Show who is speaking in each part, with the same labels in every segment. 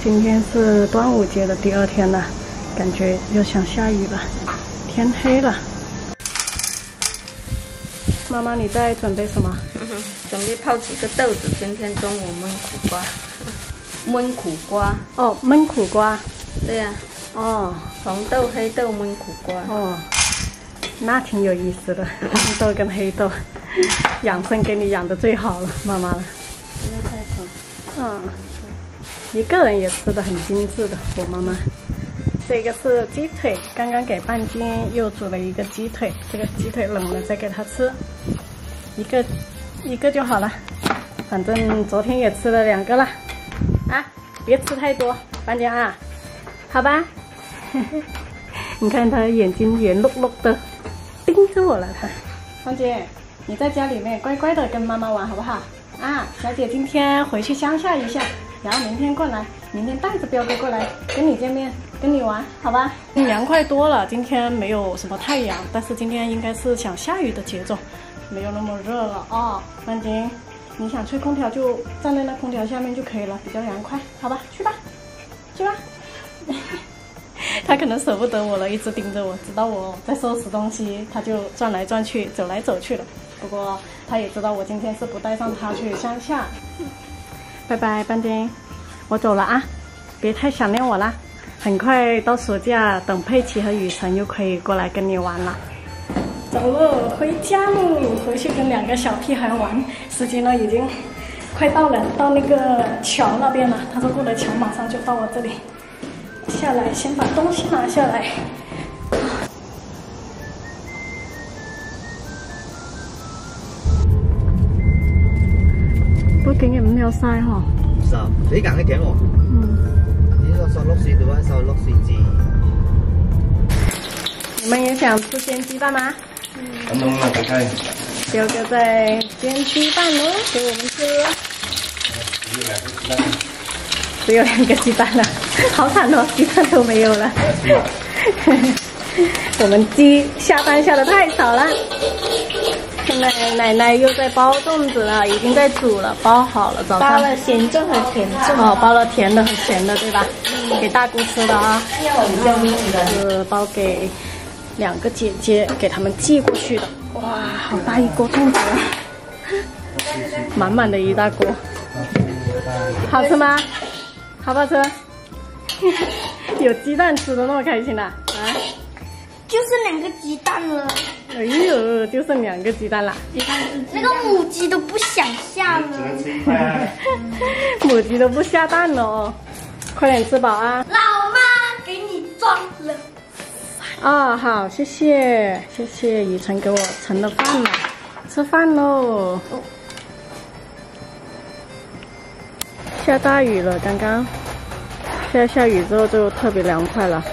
Speaker 1: 今天是端午节的第2天了，感觉又想下雨了，天黑了。妈妈，你在准备什么？
Speaker 2: 准备泡几个豆子，今天中午焖苦瓜。焖苦瓜。
Speaker 1: 哦，焖苦瓜。
Speaker 2: 对呀、啊。
Speaker 1: 哦，
Speaker 2: 红豆、黑豆焖苦瓜。
Speaker 1: 哦，那挺有意思的，红豆跟黑豆，养生给你养的最好了，妈妈了。嗯，一个人也吃的很精致的，我妈妈。这个是鸡腿，刚刚给半斤又煮了一个鸡腿，这个鸡腿冷了再给他吃，一个就好了，反正昨天也吃了2个了，啊，别吃太多，半斤啊，好吧？你看他眼睛圆碌碌的，盯着我了他。芳姐，你在家里面乖乖的跟妈妈玩好不好？啊，小姐今天回去乡下一下，然后明天过来，明天带着彪哥过来跟你见面，跟你玩，好吧？凉快多了，今天没有什么太阳，但是今天应该是想下雨的节奏，没有那么热了哦。范姐，你想吹空调就站在那空调下面就可以了，比较凉快，好吧？去吧，去吧。他可能舍不得我了，一直盯着我，知道我在收拾东西，他就转来转去，走来走去了。不过他也知道我今天是不带上他去乡下。拜拜，班丁，我走了啊，别太想念我啦。很快到暑假，等佩奇和雨辰又可以过来跟你玩了。走喽，回家喽，回去跟2个小屁孩玩。时间呢已经快到了，到那个桥那边了。他说过了桥马上就到我这里。下来，先把东西拿下来。不過竟然5秒曬嗬。
Speaker 3: 50，幾硬嘅頸喎。呢個收綠樹的話，收綠樹枝。
Speaker 1: 你们也想吃煎鸡蛋吗？
Speaker 3: 弄了，看看。
Speaker 1: 彪哥在煎鸡蛋哦，给我们吃。只有2个鸡蛋了，好惨哦，鸡蛋都没有了。我们鸡下蛋下的太少了。现在奶奶又在包粽子了，已经在煮了，包好了，早上
Speaker 2: 包了咸粽和甜粽。
Speaker 1: 哦，包了甜的和咸的，对吧？给大姑吃的啊。是包给2个姐姐，给他们寄过去的。哇，好大一锅粽子啊！满满的一大锅，好吃吗？好不好吃？有鸡蛋吃的那么开心啊？
Speaker 4: 就剩2个鸡蛋了。
Speaker 1: 哎呦，就剩2个鸡蛋了。
Speaker 4: 那个母鸡都不想下了。
Speaker 1: 母鸡都不下蛋了哦，快点吃饱啊！
Speaker 4: 老妈给你装了。
Speaker 1: 啊，好，谢谢谢谢雨辰给我盛的饭了，吃饭喽。下大雨了，刚刚下雨之后就特别凉快了。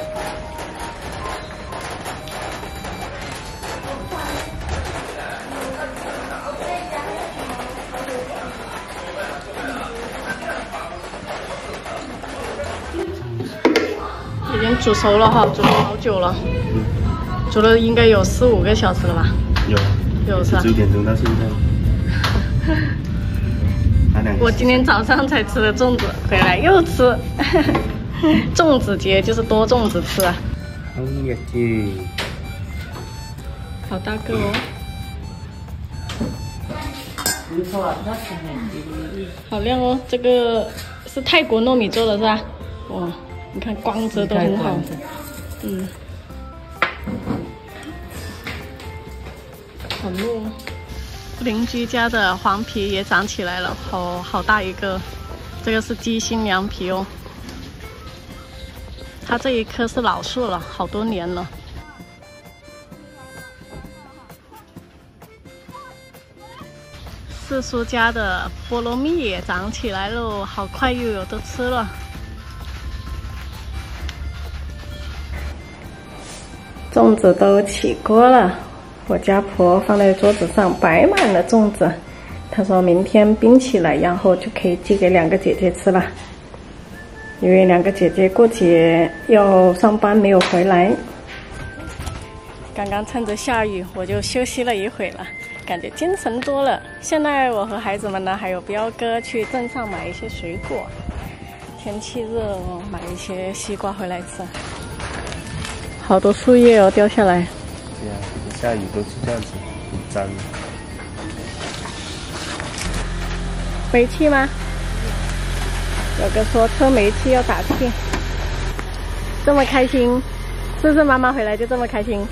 Speaker 1: 已经煮熟了哈，煮了好久了，煮了应该有4、5个小时了吧？有是吧
Speaker 3: 9点钟到现在。
Speaker 1: 我今天早上才吃的粽子，回来又吃。粽子节就是多粽子吃啊。好大个哦。好亮哦，这个是泰国糯米做的是吧？哇，你看光泽都很好。嗯。好糯。邻居家的黄皮也长起来了，好大一个。这个是鸡心凉皮哦。它这一棵是老树了，好多年了。四叔家的菠萝蜜也长起来喽，好快又有的吃了。粽子都起锅了，我家婆放在桌子上摆满了粽子。她说明天冰起来，然后就可以寄给2个姐姐吃了。因为2个姐姐过节要上班没有回来，刚刚趁着下雨我就休息了一会了，感觉精神多了。现在我和孩子们呢，还有彪哥去镇上买一些水果， 天气热哦，买一些西瓜回来吃。好多树叶哦，掉下来。
Speaker 5: 对啊，一下雨都是这样子，很脏。
Speaker 1: 煤气吗？有个说车煤气要打气。这么开心，是不是妈妈回来就这么开心？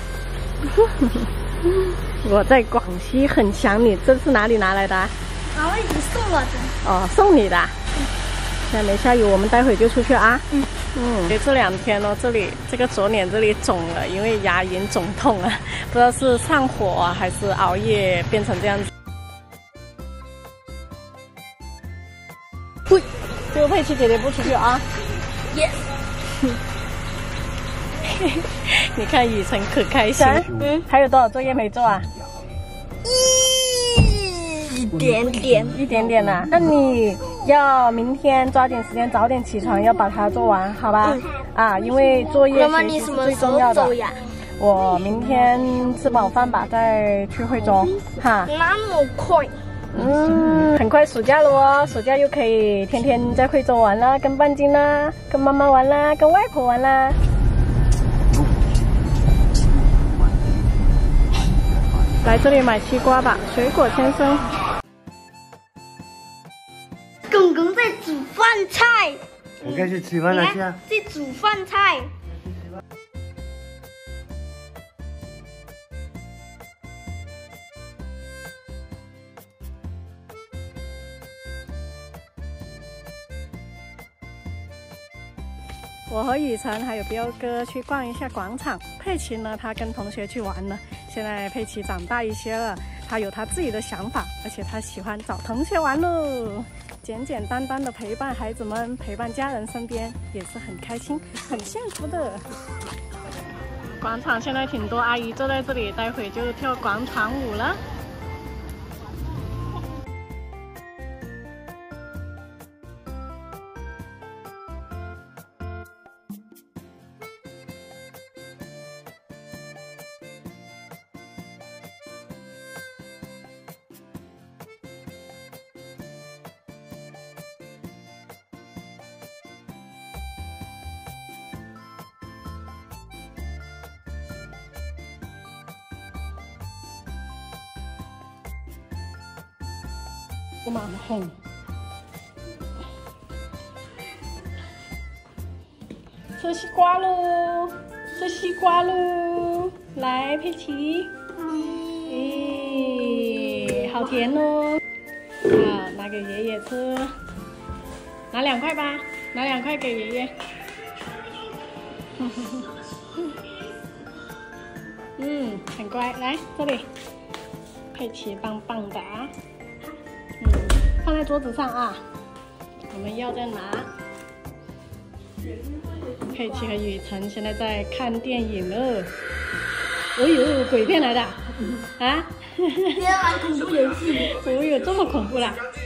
Speaker 1: 我在广西很想你，这是哪里拿来的？
Speaker 4: 妈妈已经送我的。
Speaker 1: 哦，送你的。现在没下雨，我们待会就出去啊。这2天哦，这里这个左脸这里肿了，因为牙龈肿痛了，不知道是上火啊还是熬夜变成这样子。喂，这个佩奇姐姐不出去啊。
Speaker 4: Yes。
Speaker 1: 你看雨辰可开心。还有多少作业没做啊？
Speaker 4: 一点点。
Speaker 1: 一点点呐、那你要明天抓紧时间早点起床，要把它做完，好吧？啊，因为作业
Speaker 4: 妈妈，你
Speaker 1: 学习是
Speaker 4: 什么时候
Speaker 1: 最重要的。
Speaker 4: 走呀？
Speaker 1: 我明天吃饱饭吧，再去惠州，哈。
Speaker 4: 那么快？
Speaker 1: 很快暑假了哦，暑假又可以天天在惠州玩啦，跟半斤啦，跟妈妈玩啦，跟外婆玩啦。来这里买西瓜吧，水果先生。
Speaker 4: 公公在煮饭菜。
Speaker 3: 我该去吃饭了，去啊！
Speaker 4: 在煮饭菜。
Speaker 1: 我和雨辰还有彪哥去逛一下广场。佩奇呢，他跟同学去玩了。现在佩奇长大一些了，他有他自己的想法，而且他喜欢找同学玩喽。简简单单的陪伴孩子们，陪伴家人身边，也是很开心、很幸福的。广场现在挺多阿姨坐在这里，待会就跳广场舞了。蛮红，吃西瓜喽！吃西瓜喽！来，佩奇，咦，好甜哦！好，拿给爷爷吃，拿2块吧，拿2块给爷爷。很乖，来这里，佩奇棒棒的啊！放在桌子上啊，我们要再拿。佩奇和雨辰现在在看电影了。哎呦，鬼片来的啊！
Speaker 4: 别玩恐怖游戏。
Speaker 1: 哦呦，这么恐怖啦！